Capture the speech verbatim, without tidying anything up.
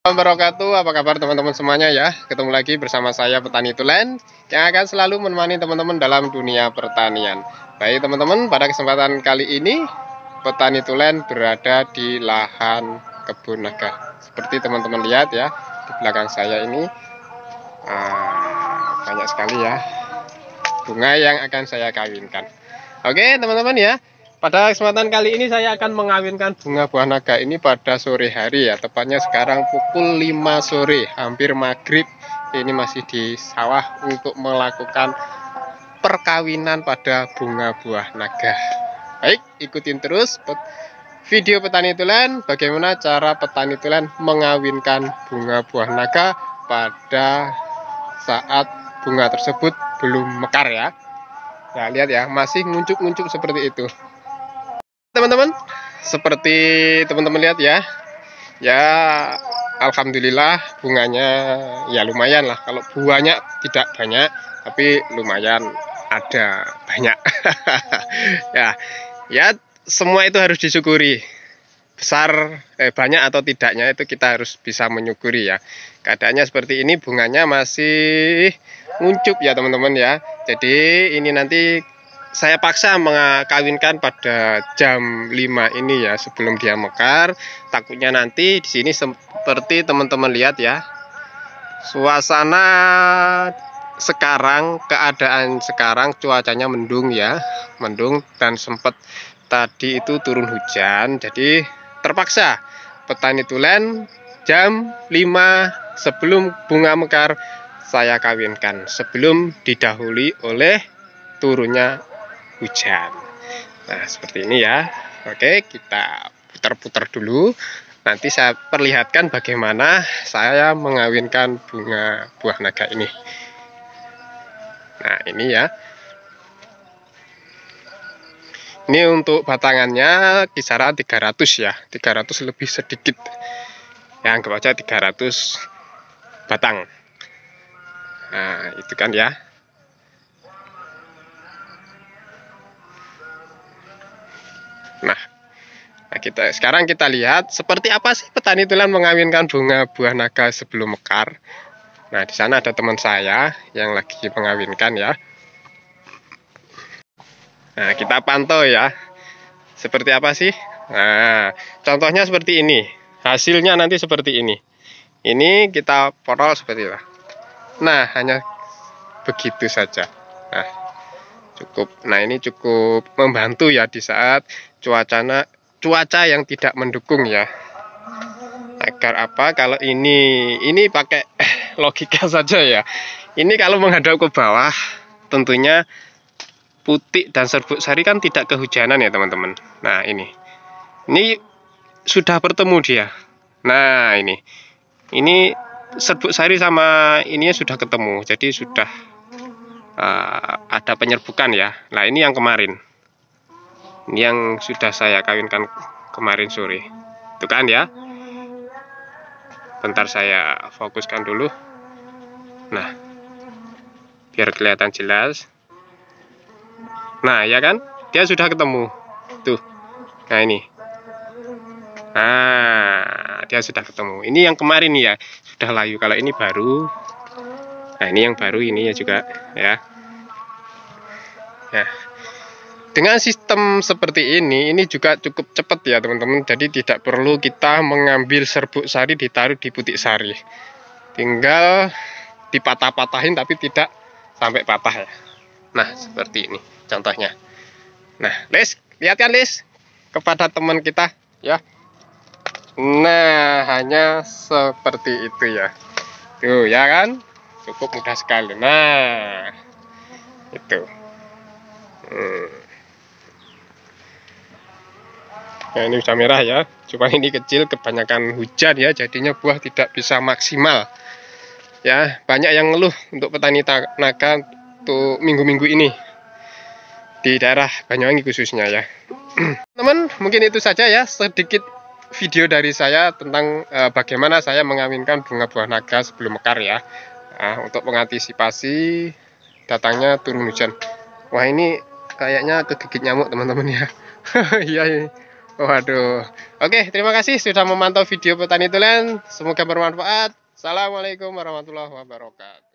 Wabarakatuh, apa kabar teman-teman semuanya ya? Ketemu lagi bersama saya Petani Tulen yang akan selalu menemani teman-teman dalam dunia pertanian. Baik teman-teman, pada kesempatan kali ini Petani Tulen berada di lahan kebun naga. Seperti teman-teman lihat ya, di belakang saya ini ah, banyak sekali ya bunga yang akan saya kawinkan. Oke teman-teman ya, pada kesempatan kali ini saya akan mengawinkan bunga buah naga ini pada sore hari ya. Tepatnya sekarang pukul lima sore, hampir maghrib. Ini masih di sawah untuk melakukan perkawinan pada bunga buah naga. Baik, ikutin terus video Petani Tulen, bagaimana cara Petani Tulen mengawinkan bunga buah naga pada saat bunga tersebut belum mekar ya. Nah lihat ya, masih nguncup-nguncup seperti itu teman-teman. Seperti teman-teman lihat ya, ya alhamdulillah bunganya ya lumayan lah. Kalau buahnya tidak banyak, tapi lumayan ada banyak. ya ya semua itu harus disyukuri. Besar eh, banyak atau tidaknya itu kita harus bisa menyukuri ya. Keadaannya seperti ini, bunganya masih nguncup ya teman-teman ya. Jadi ini nanti saya paksa mengawinkan pada jam lima ini ya, sebelum dia mekar. Takutnya nanti di sini seperti teman-teman lihat ya, suasana sekarang, keadaan sekarang cuacanya mendung ya, mendung dan sempat tadi itu turun hujan. Jadi terpaksa Petani Tulen jam lima sebelum bunga mekar saya kawinkan, sebelum didahului oleh turunnya hujan. Nah seperti ini ya. Oke, kita putar-putar dulu, nanti saya perlihatkan bagaimana saya mengawinkan bunga buah naga ini. Nah ini ya, ini untuk batangannya kisaran tiga ratus ya, tiga ratus lebih sedikit ya, anggap aja tiga ratus batang. Nah itu kan ya. Nah, nah kita sekarang kita lihat seperti apa sih Petani Tulen mengawinkan bunga buah naga sebelum mekar. Nah di sana ada teman saya yang lagi mengawinkan ya. Nah kita pantau ya, seperti apa sih. Nah contohnya seperti ini, hasilnya nanti seperti ini. Ini kita potol seperti itu. Nah hanya begitu saja. Nah cukup. Nah ini cukup membantu ya di saat cuacanya cuaca yang tidak mendukung ya. Agar apa? Kalau ini ini pakai logika saja ya. Ini kalau menghadap ke bawah, tentunya putih dan serbuk sari kan tidak kehujanan ya teman-teman. Nah ini, ini sudah bertemu dia. Nah ini, ini serbuk sari sama ini sudah ketemu. Jadi sudah uh, ada penyerbukan ya. Nah ini yang kemarin, ini yang sudah saya kawinkan kemarin sore. Itu kan ya. Bentar saya fokuskan dulu. Nah, biar kelihatan jelas. Nah, ya kan? Dia sudah ketemu. Tuh. Nah, ini. Nah, dia sudah ketemu. Ini yang kemarin ya, sudah layu. Kalau ini baru. Nah, ini yang baru ini ya juga ya. Nah, dengan sistem seperti ini, ini juga cukup cepat ya teman-teman. Jadi tidak perlu kita mengambil serbuk sari ditaruh di putik sari. Tinggal dipatah-patahin tapi tidak sampai patah ya. Nah seperti ini contohnya. Nah Lis, lihat kan Lis, kepada teman kita ya. Nah hanya seperti itu ya. Tuh ya kan, cukup mudah sekali. Nah itu. Hmm. Nah ini sudah merah ya, cuma ini kecil, kebanyakan hujan ya, jadinya buah tidak bisa maksimal ya. Banyak yang ngeluh untuk petani naga untuk minggu-minggu ini di daerah Banyuwangi khususnya ya. Teman, mungkin itu saja ya, sedikit video dari saya tentang eh, bagaimana saya mengawinkan bunga buah naga sebelum mekar ya. Nah, untuk mengantisipasi datangnya turun hujan. Wah ini kayaknya kegigit nyamuk teman-teman ya. Iya ini. Waduh. Oke, terima kasih sudah memantau video petani tulen. Semoga bermanfaat. Assalamualaikum warahmatullahi wabarakatuh.